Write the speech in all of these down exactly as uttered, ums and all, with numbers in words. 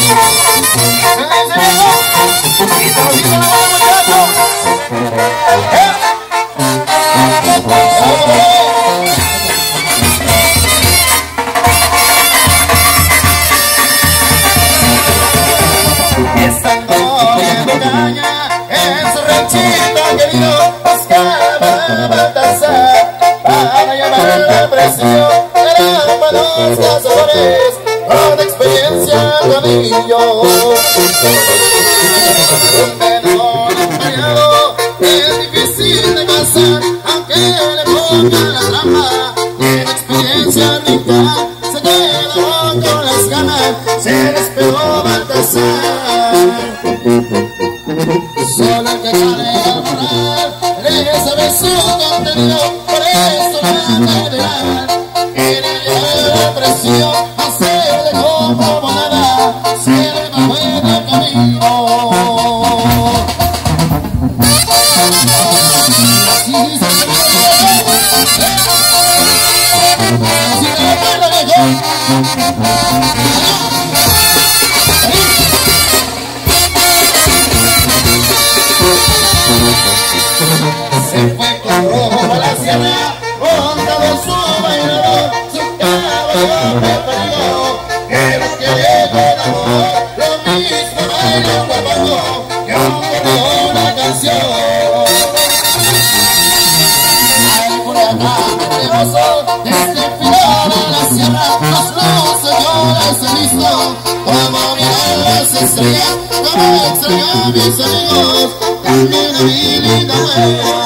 Para llamar la presión, eran malos cazadores con experiencia cabillo. Donde no han fallado, es difícil de cazar, aunque le pongan la trampa. Tiene experiencia rica, se quedó con las ganas, se despegó Baltasar. Solo el que sale a borrar, le sabe su contenido, por eso nada de nada. Quiere llevar la presión, no se dejó como nada, se le va buen camino. Así se se fue con rojo a la sierra, montado su bailador, su caballo preferido, que lo que llegó el amor, lo mismo baila un guapango, que aún una canción. Al Culiacán peligroso, desde el final de la sierra, los dos señores he visto, como miran las estrellas, como extraño a mis amigos, también a mi linda huella.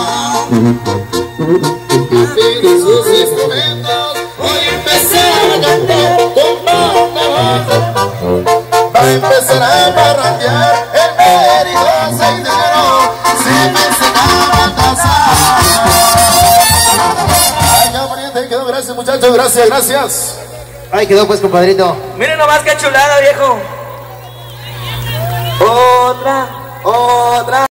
Piden sus instrumentos, voy a empezar a cantar con una voz. Va a empezar a barranquear el mérido seis de enero, se me enseñaba a tasar. Ay, quedó pariente, quedó, gracias muchachos, gracias, gracias. Ay, quedó pues, compadrito. Miren nomás qué chulada, viejo. Otra, otra.